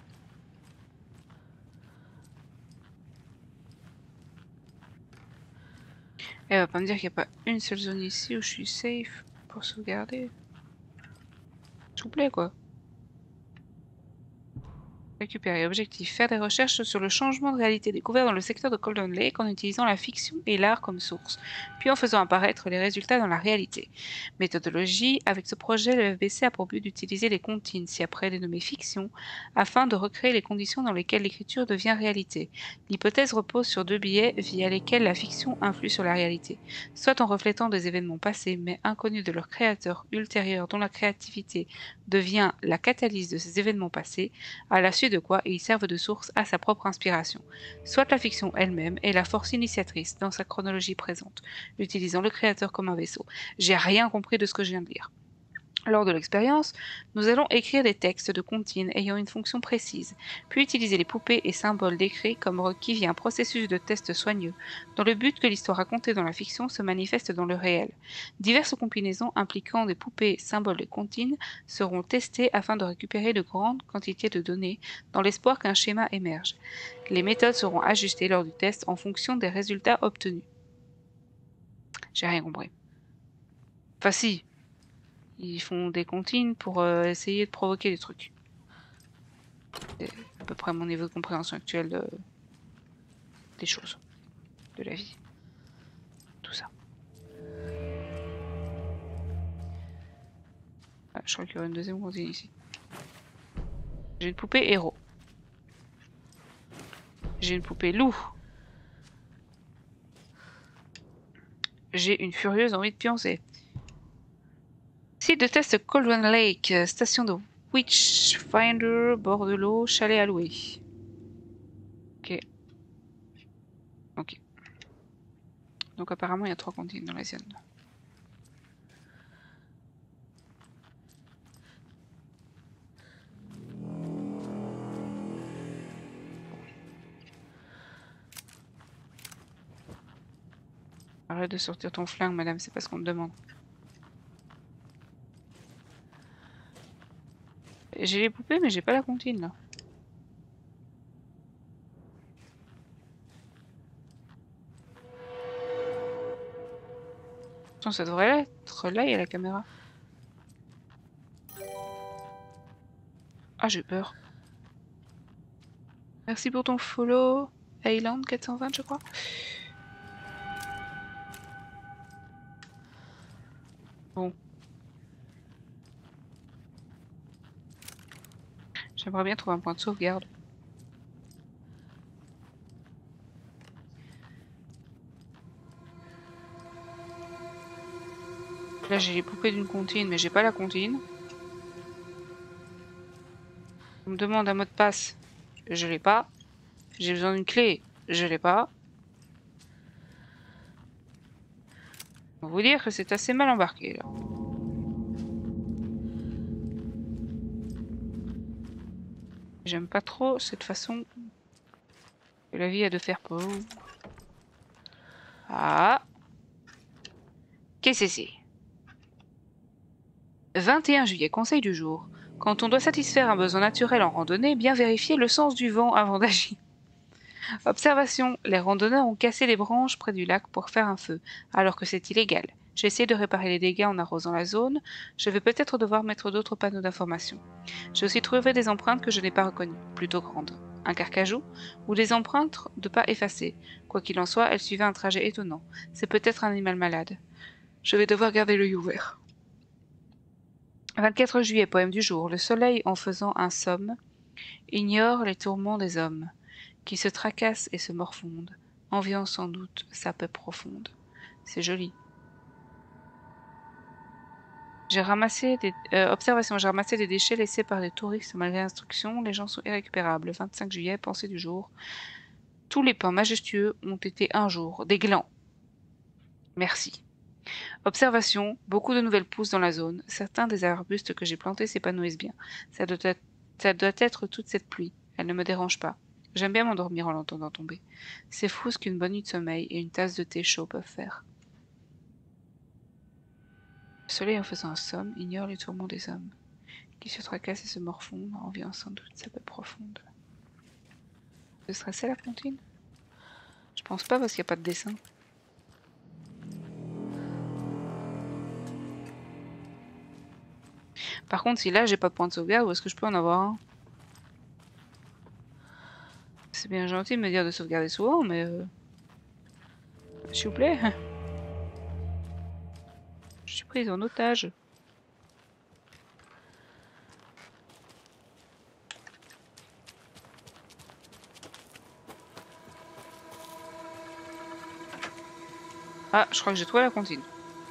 Elle va pas me dire qu'il n'y a pas une seule zone ici où je suis safe pour sauvegarder. S'il vous plaît, quoi. Récupérer. Objectif. Faire des recherches sur le changement de réalité découvert dans le secteur de Golden Lake en utilisant la fiction et l'art comme source, puis en faisant apparaître les résultats dans la réalité. Méthodologie. Avec ce projet, le F B C a pour but d'utiliser les comptines, si après dénommées fiction, afin de recréer les conditions dans lesquelles l'écriture devient réalité. L'hypothèse repose sur deux biais via lesquels la fiction influe sur la réalité, soit en reflétant des événements passés mais inconnus de leur créateur ultérieur dont la créativité devient la catalyse de ces événements passés, à la suite de quoi ils servent de source à sa propre inspiration, soit la fiction elle-même est la force initiatrice dans sa chronologie présente, utilisant le créateur comme un vaisseau. J'ai rien compris de ce que je viens de lire. Lors de l'expérience, nous allons écrire des textes de comptines ayant une fonction précise, puis utiliser les poupées et symboles décrits comme requis via un processus de test soigneux, dans le but que l'histoire racontée dans la fiction se manifeste dans le réel. Diverses combinaisons impliquant des poupées, symboles et comptines seront testées afin de récupérer de grandes quantités de données, dans l'espoir qu'un schéma émerge. Les méthodes seront ajustées lors du test en fonction des résultats obtenus. J'ai rien compris. Enfin si. Ils font des comptines pour euh, essayer de provoquer des trucs. C'est à peu près mon niveau de compréhension actuelle de... des choses. De la vie. Tout ça. Ah, je crois qu'il y aura une deuxième comptine ici. J'ai une poupée héros. J'ai une poupée loup. J'ai une furieuse envie de pioncer. Site de test Golden Lake, station de Witchfinder, bord de l'eau, chalet à louer. Ok. Ok. Donc apparemment il y a trois comptines dans la zone. Arrête de sortir ton flingue, madame, c'est pas ce qu'on te demande. J'ai les poupées, mais j'ai pas la comptine là. Attends, ça devrait être là, il y a la caméra. Ah, j'ai peur. Merci pour ton follow. Island quatre cent vingt, je crois. Bon. J'aimerais bien trouver un point de sauvegarde. Là j'ai les poupées d'une comptine, mais j'ai pas la comptine. On me demande un mot de passe, je l'ai pas. J'ai besoin d'une clé, je l'ai pas. On va vous dire que c'est assez mal embarqué là. J'aime pas trop cette façon que la vie a de faire pour. Ah. Qu'est-ce que c'est? vingt et un juillet, conseil du jour. Quand on doit satisfaire un besoin naturel en randonnée, bien vérifier le sens du vent avant d'agir. Observation. Les randonneurs ont cassé les branches près du lac pour faire un feu, alors que c'est illégal. J'ai essayé de réparer les dégâts en arrosant la zone. Je vais peut-être devoir mettre d'autres panneaux d'information. J'ai aussi trouvé des empreintes que je n'ai pas reconnues, plutôt grandes. Un carcajou ou des empreintes de pas effacées. Quoi qu'il en soit, elles suivaient un trajet étonnant. C'est peut-être un animal malade. Je vais devoir garder l'œil ouvert. vingt-quatre juillet, poème du jour. Le soleil, en faisant un somme, ignore les tourments des hommes, qui se tracassent et se morfondent, enviant sans doute sa paix profonde. C'est joli. J'ai ramassé des... Euh, observation, j'ai ramassé des déchets laissés par des touristes malgré instruction. Les gens sont irrécupérables. Le vingt-cinq juillet, pensée du jour. Tous les pins majestueux ont été un jour des glands. Merci. Observation, beaucoup de nouvelles pousses dans la zone. Certains des arbustes que j'ai plantés s'épanouissent bien. Ça doit, être, ça doit être toute cette pluie. Elle ne me dérange pas. J'aime bien m'endormir en l'entendant tomber. C'est fou ce qu'une bonne nuit de sommeil et une tasse de thé chaud peuvent faire. Le soleil, en faisant un somme, ignore les tourments des hommes, qui se tracassent et se morfondent, enviant sans doute sa paix profonde. Ce serait ça la comptine? Je pense pas parce qu'il n'y a pas de dessin. Par contre, si là j'ai pas de point de sauvegarde, où est-ce que je peux en avoir un? C'est bien gentil de me dire de sauvegarder souvent, mais... Euh... S'il vous plaît. Je suis prise en otage. Ah, je crois que j'ai trouvé la comptine.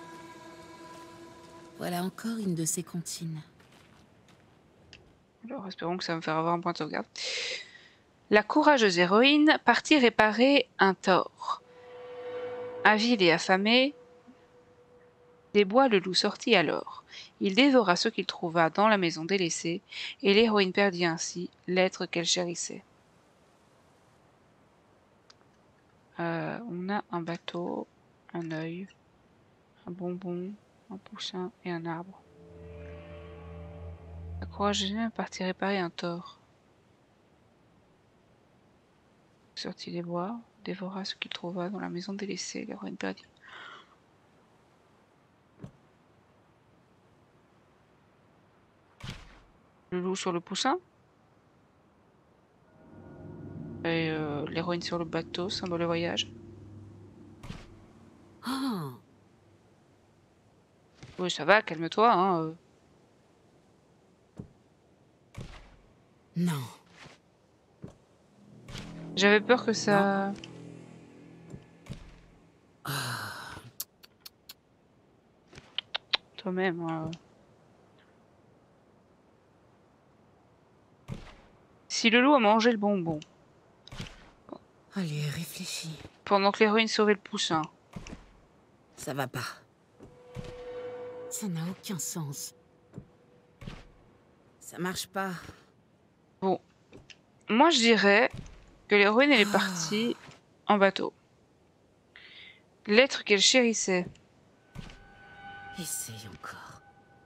Voilà encore une de ces comptines. Alors, espérons que ça va me faire avoir un point de sauvegarde. La courageuse héroïne partit réparer un tort. Avide et affamé, des bois le loup sortit alors. Il dévora ce qu'il trouva dans la maison délaissée, et l'héroïne perdit ainsi l'être qu'elle chérissait. Euh, on a un bateau, un œil, un bonbon, un poussin et un arbre. La courageuse héroïne partit réparer un tort. Sortit des bois, dévora ce qu'il trouva dans la maison délaissée, l'héroïne perdit. Le loup sur le poussin. Et euh, l'héroïne sur le bateau, symbole de voyage. Oh! Oui, ça va, calme-toi. Hein. euh. Non. J'avais peur que ça... Ah. Toi-même. hein. Si le loup a mangé le bonbon, Allez, réfléchis. pendant que l'héroïne sauvait le poussin, Ça va pas. Ça n'a aucun sens. Ça marche pas. bon, moi je dirais que l'héroïne elle est partie en bateau. L'être qu'elle chérissait, Essaye encore.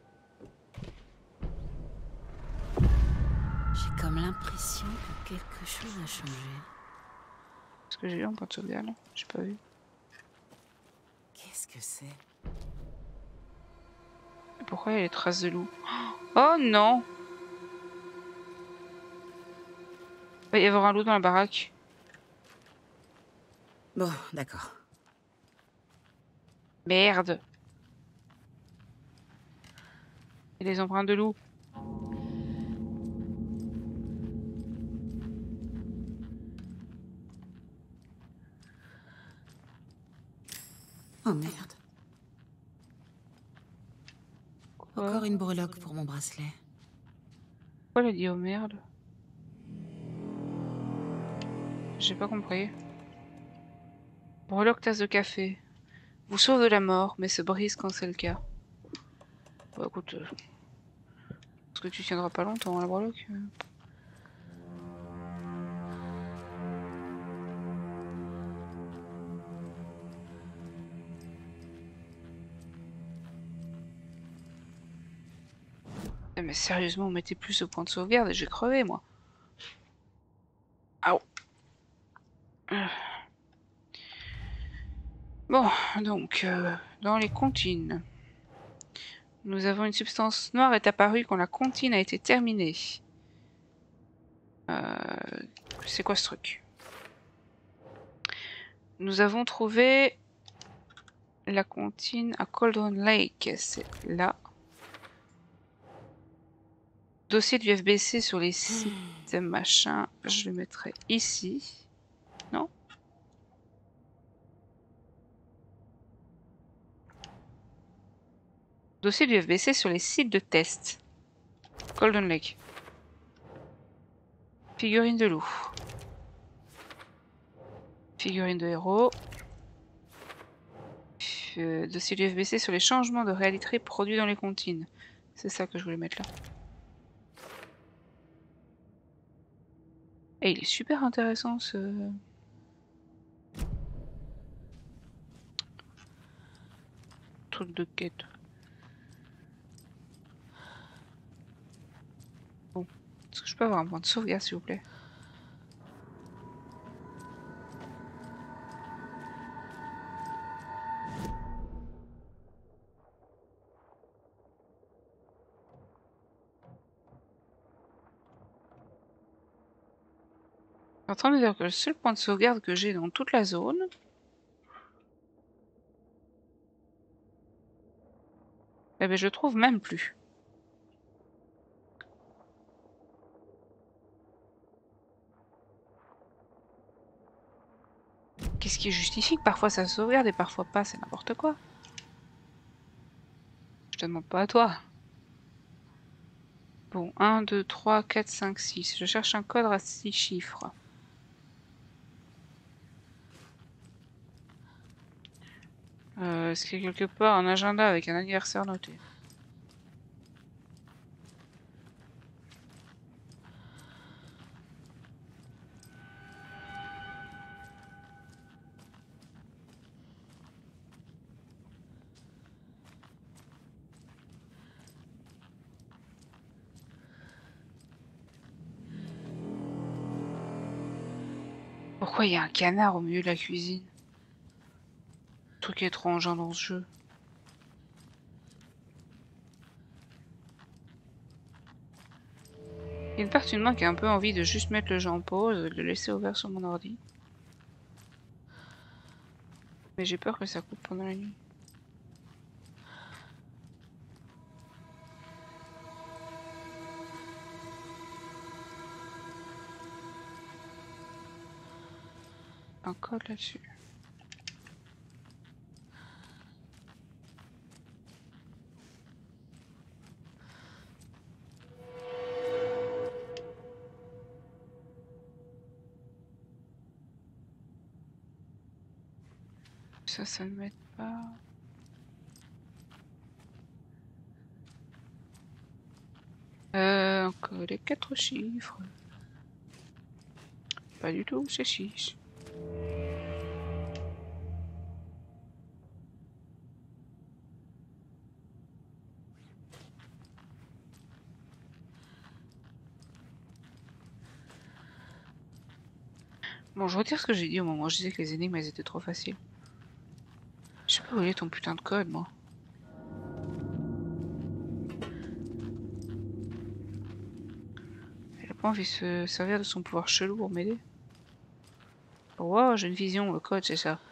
J'ai comme l'impression que quelque chose a changé. est-ce que j'ai eu un point de sauvegarde là? J'ai pas vu. Qu'est-ce que c'est? Pourquoi il y a les traces de loup? Oh non! Il va y avoir un loup dans la baraque. Bon, d'accord. Merde! Et les empreintes de loup. Oh merde. Quoi? Encore une breloque pour mon bracelet. Pourquoi elle a dit oh merde? J'ai pas compris. Breloque tasse de café. Vous sauve de la mort, mais se brise quand c'est le cas. Bah écoute, euh, parce que tu tiendras pas longtemps à la breloque. euh. Eh, mais sérieusement, mettez plus au point de sauvegarde et j'ai crevé moi. Aouh. Euh. Bon, donc, euh, dans les comptines, nous avons une substance noire est apparue quand la comptine a été terminée. Euh, c'est quoi ce truc? Nous avons trouvé la comptine à Cauldron Lake, c'est là. Dossier du F B C sur les sites machin, je le mettrai ici. Non? Dossier du F B C sur les sites de test. Golden Lake. Figurine de loup. Figurine de héros. Euh, dossier du F B C sur les changements de réalité produits dans les comptines. C'est ça que je voulais mettre là. Et il est super intéressant ce... truc de quête. Bon. Est-ce que je peux avoir un point de sauvegarde s'il vous plaît? Je suis en train de dire que le seul point de sauvegarde que j'ai dans toute la zone, eh ben je le trouve même plus. Qu'est-ce qui justifie que parfois ça sauvegarde et parfois pas? C'est n'importe quoi. Je te demande pas à toi. Bon, un, deux, trois, quatre, cinq, six. Je cherche un code à six chiffres. Euh, Est-ce qu'il y a quelque part un agenda avec un anniversaire noté? Pourquoi il y a un canard au milieu de la cuisine? Truc étrange hein, dans ce jeu. Il y a une partie de moi qui a un peu envie de juste mettre le jeu en pause, de le laisser ouvert sur mon ordi. Mais j'ai peur que ça coupe pendant la nuit. Un code là-dessus. Ça, ça ne m'aide pas. Euh, encore les quatre chiffres. Pas du tout, c'est six. Bon, je retire ce que j'ai dit au moment où je disais que les énigmes elles étaient trop faciles. Je sais pas où il est ton putain de code, moi. Elle a pas envie de se servir de son pouvoir chelou pour m'aider. Oh, j'ai une vision, le code, c'est ça.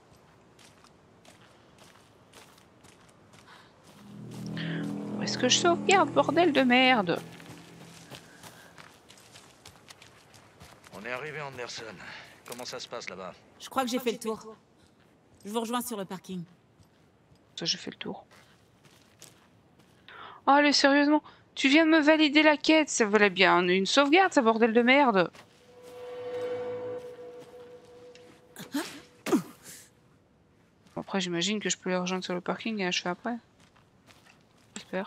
Où est-ce que je sauvegarde, bordel de merde? On est arrivé à Anderson. Comment ça se passe là-bas? Je crois que j'ai fait le tour. Je vous rejoins sur le parking. Ça, j'ai fait le tour. Oh, allez, sérieusement, tu viens de me valider la quête, ça valait bien une sauvegarde, ça bordel de merde. Après, j'imagine que je peux les rejoindre sur le parking et achever après. J'espère.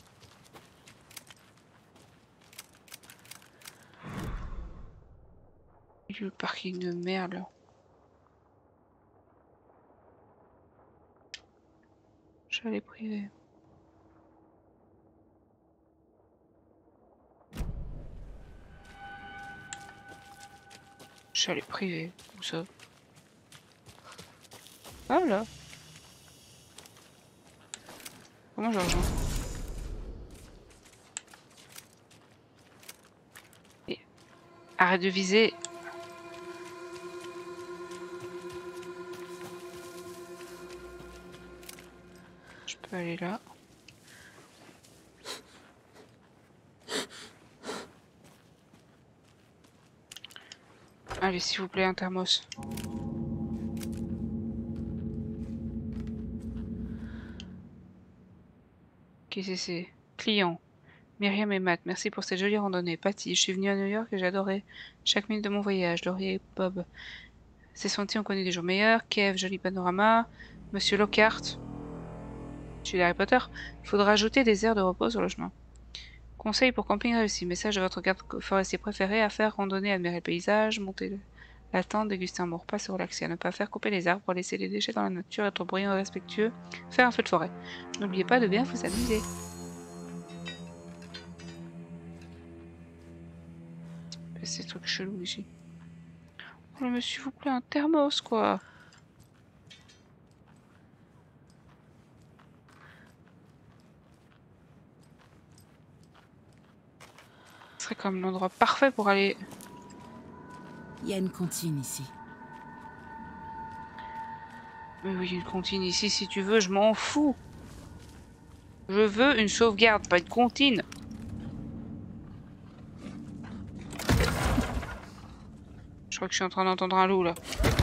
Le parking de merde. Chalet privé. Chalet privé. Où ça? Ah là. Comment je rejoins? Et... Arrête de viser. Je peux aller là. Allez, s'il vous plaît, un thermos. Qu'est-ce que c'est? Client. Myriam et Matt, merci pour cette jolie randonnée. Patty, je suis venue à New York et j'ai adoré chaque minute de mon voyage. Laurier et Bob. C'est senti, on connaît des jours meilleurs. Kev, joli panorama. Monsieur Lockhart. Je suis d'Harry Potter. Il faudra ajouter des aires de repos sur le chemin. Conseil pour camping réussi. Message de votre garde forestier préféré à faire randonner, admirer le paysage, monter la tente, déguster un bon repas, se relaxer. À ne pas faire couper les arbres, laisser les déchets dans la nature, être bruyant et respectueux, faire un feu de forêt. N'oubliez pas de bien vous amuser. C'est des trucs chelous ici. Oh, mais s'il vous plaît, un thermos quoi. Ce serait comme l'endroit parfait pour aller Il y a une comptine ici. Mais oui, une comptine ici si tu veux, je m'en fous. Je veux une sauvegarde, pas une comptine. Je crois que je suis en train d'entendre un loup là.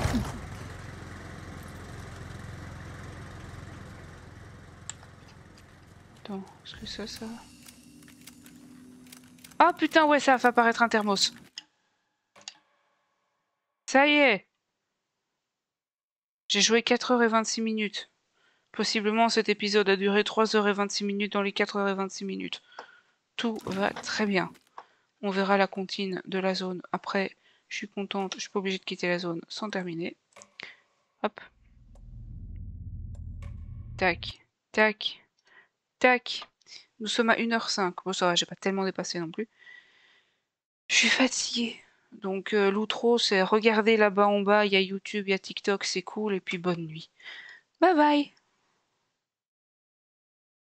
Attends, est-ce que ça, ça... Ah putain, ouais, ça va apparaître un thermos. Ça y est. J'ai joué quatre heures et vingt-six minutes. Possiblement cet épisode a duré trois heures et vingt-six minutes dans les quatre heures et vingt-six minutes. Tout va très bien. On verra la comptine de la zone. Après, je suis contente, je suis pas obligée de quitter la zone sans terminer. Hop. Tac, tac, tac. Nous sommes à une heure cinq. Bon, ça va, j'ai pas tellement dépassé non plus. Je suis fatiguée. Donc, euh, l'outro, c'est regarder là-bas en bas, il y a YouTube, il y a TikTok, c'est cool. Et puis, bonne nuit. Bye bye.